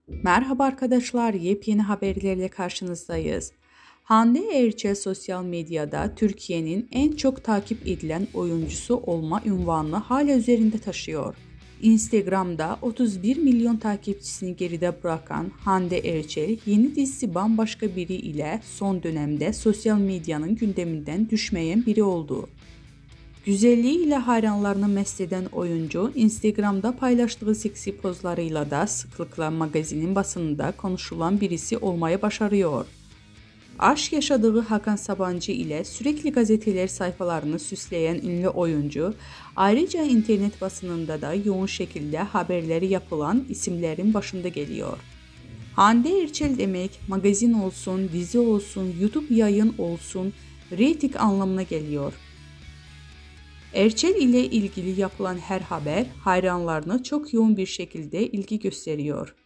Merhaba arkadaşlar, yepyeni haberlerle karşınızdayız. Hande Erçel sosyal medyada Türkiye'nin en çok takip edilen oyuncusu olma unvanını hala üzerinde taşıyor. Instagram'da 31 milyon takipçisini geride bırakan Hande Erçel, yeni dizisi bambaşka biri ile son dönemde sosyal medyanın gündeminden düşmeyen biri oldu. Güzelliğiyle hayranlarını mest eden oyuncu, Instagram'da paylaştığı seksi pozlarıyla da sıklıkla magazinin basınında konuşulan birisi olmayı başarıyor. Aşk yaşadığı Hakan Sabancı ile sürekli gazeteler sayfalarını süsleyen ünlü oyuncu, ayrıca internet basınında da yoğun şekilde haberleri yapılan isimlerin başında geliyor. Hande Erçel demek, magazin olsun, dizi olsun, YouTube yayın olsun, reyting anlamına geliyor. Erçel ile ilgili yapılan her haber hayranlarına çok yoğun bir şekilde ilgi gösteriyor.